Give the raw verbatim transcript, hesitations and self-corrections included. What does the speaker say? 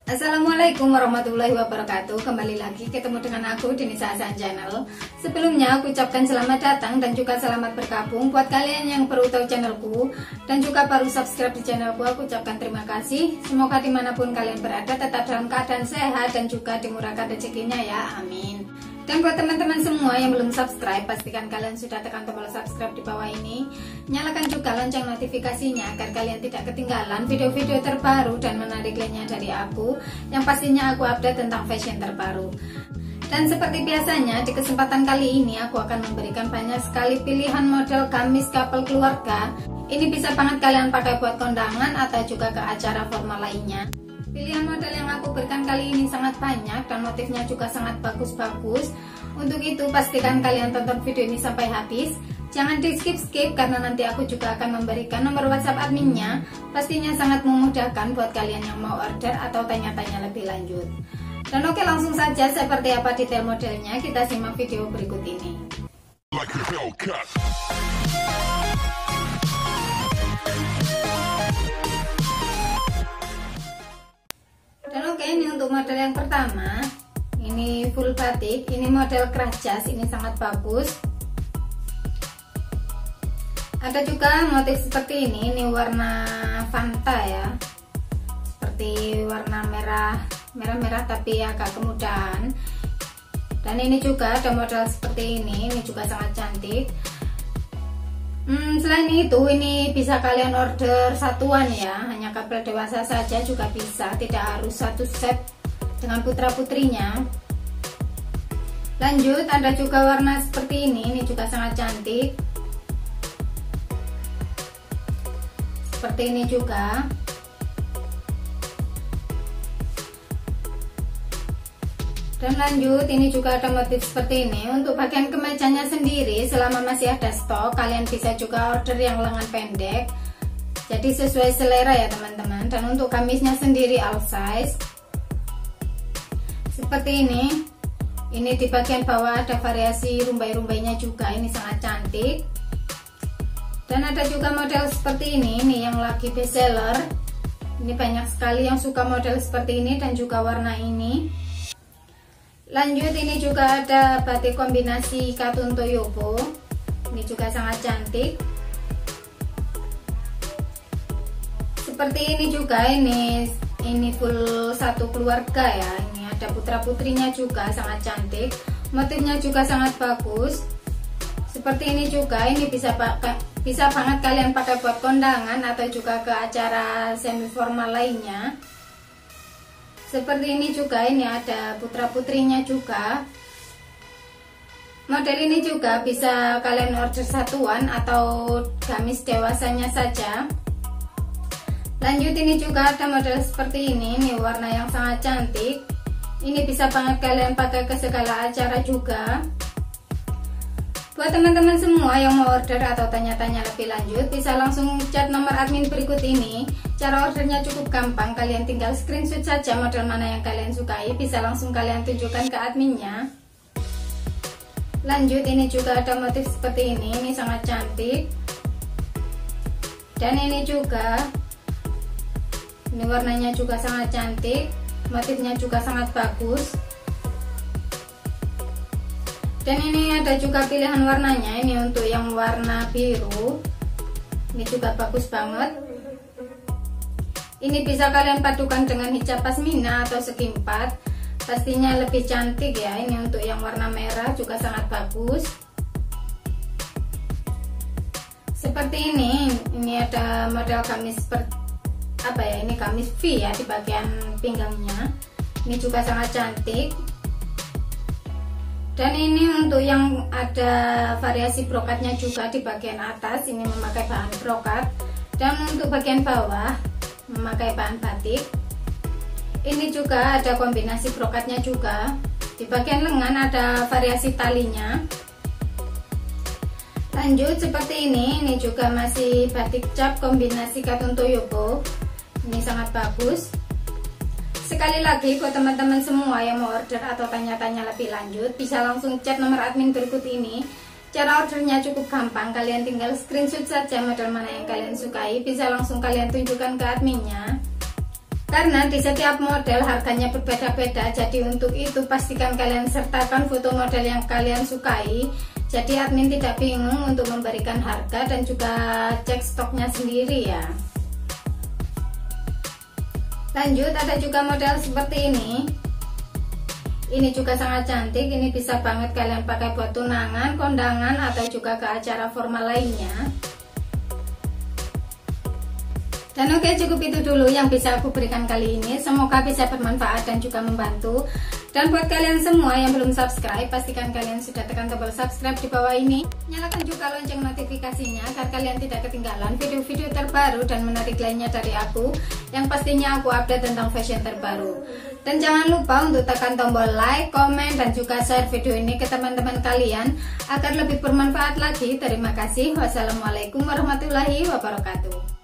Assalamualaikum warahmatullahi wabarakatuh. Kembali lagi ketemu dengan aku di Nisa Hasan Channel. Sebelumnya aku ucapkan selamat datang dan juga selamat bergabung buat kalian yang baru tahu channelku dan juga baru subscribe di channelku. Aku ucapkan terima kasih. Semoga dimanapun kalian berada tetap dalam keadaan sehat dan juga dimurahkan rezekinya ya, amin. Dan buat teman-teman semua yang belum subscribe, pastikan kalian sudah tekan tombol subscribe di bawah ini. Nyalakan juga lonceng notifikasinya agar kalian tidak ketinggalan video-video terbaru dan menarik lainnya dari aku, yang pastinya aku update tentang fashion terbaru. Dan seperti biasanya, di kesempatan kali ini aku akan memberikan banyak sekali pilihan model gamis couple keluarga. Ini bisa banget kalian pakai buat kondangan atau juga ke acara formal lainnya. Pilihan model yang aku berikan kali ini sangat banyak dan motifnya juga sangat bagus-bagus. Untuk itu pastikan kalian tonton video ini sampai habis. Jangan di skip-skip karena nanti aku juga akan memberikan nomor WhatsApp adminnya. Pastinya sangat memudahkan buat kalian yang mau order atau tanya-tanya lebih lanjut. Dan oke, langsung saja seperti apa detail modelnya, kita simak video berikut ini. Dan oke, ini untuk model yang pertama, ini full batik, ini model kerahjas, ini sangat bagus. Ada juga motif seperti ini, ini warna Fanta ya, seperti warna merah, merah-merah tapi agak kemudahan. Dan ini juga ada model seperti ini, ini juga sangat cantik. Hmm, selain itu, ini bisa kalian order satuan ya, hanya couple dewasa saja juga bisa, tidak harus satu set dengan putra putrinya. Lanjut, ada juga warna seperti ini, ini juga sangat cantik. Seperti ini juga. Dan lanjut, ini juga ada motif seperti ini. Untuk bagian kemejanya sendiri, selama masih ada stok, kalian bisa juga order yang lengan pendek. Jadi sesuai selera ya teman-teman. Dan untuk gamisnya sendiri all size. Seperti ini. Ini di bagian bawah ada variasi rumbai-rumbainya juga. Ini sangat cantik. Dan ada juga model seperti ini, ini yang lagi best seller. Ini banyak sekali yang suka model seperti ini dan juga warna ini. Lanjut, ini juga ada batik kombinasi katun toyobo. Ini juga sangat cantik. Seperti ini juga, ini ini full satu keluarga ya. Ini ada putra putrinya juga sangat cantik. Motifnya juga sangat bagus. Seperti ini juga, ini bisa pakai bisa banget kalian pakai buat kondangan atau juga ke acara semi formal lainnya. Seperti ini juga, ini ada putra putrinya juga. Model ini juga bisa kalian order satuan atau gamis dewasanya saja. Lanjut, ini juga ada model seperti ini, ini warna yang sangat cantik. Ini bisa banget kalian pakai ke segala acara juga. Buat teman-teman semua yang mau order atau tanya-tanya lebih lanjut, bisa langsung chat nomor admin berikut ini. Cara ordernya cukup gampang, kalian tinggal screenshot saja model mana yang kalian sukai, bisa langsung kalian tunjukkan ke adminnya. Lanjut, ini juga ada motif seperti ini, ini sangat cantik. Dan ini juga, ini warnanya juga sangat cantik, motifnya juga sangat bagus. Dan ini ada juga pilihan warnanya, ini untuk yang warna biru. Ini juga bagus banget. Ini bisa kalian padukan dengan hijab pasmina atau segi empat. Pastinya lebih cantik ya. Ini untuk yang warna merah juga sangat bagus. Seperti ini, ini ada model gamis seperti apa ya? Ini gamis V ya di bagian pinggangnya. Ini juga sangat cantik. Dan ini untuk yang ada variasi brokatnya juga di bagian atas, ini memakai bahan brokat. Dan untuk bagian bawah memakai bahan batik. Ini juga ada kombinasi brokatnya juga. Di bagian lengan ada variasi talinya. Lanjut, seperti ini, ini juga masih batik cap kombinasi katun toyobo. Ini sangat bagus. Sekali lagi buat teman-teman semua yang mau order atau tanya-tanya lebih lanjut, bisa langsung chat nomor admin berikut ini. Cara ordernya cukup gampang, kalian tinggal screenshot saja model mana yang kalian sukai, bisa langsung kalian tunjukkan ke adminnya. karena di setiap model harganya berbeda-beda. Jadi untuk itu pastikan kalian sertakan foto model yang kalian sukai, jadi admin tidak bingung untuk memberikan harga dan juga cek stoknya sendiri ya. Lanjut, ada juga model seperti ini. Ini juga sangat cantik, ini bisa banget kalian pakai buat tunangan, kondangan, atau juga ke acara formal lainnya. Dan oke, cukup itu dulu yang bisa aku berikan kali ini. Semoga bisa bermanfaat dan juga membantu. Dan buat kalian semua yang belum subscribe, pastikan kalian sudah tekan tombol subscribe di bawah ini. Nyalakan juga lonceng notifikasinya agar kalian tidak ketinggalan video-video terbaru dan menarik lainnya dari aku, yang pastinya aku update tentang fashion terbaru. Dan jangan lupa untuk tekan tombol like, komen, dan juga share video ini ke teman-teman kalian agar lebih bermanfaat lagi. Terima kasih. Wassalamualaikum warahmatullahi wabarakatuh.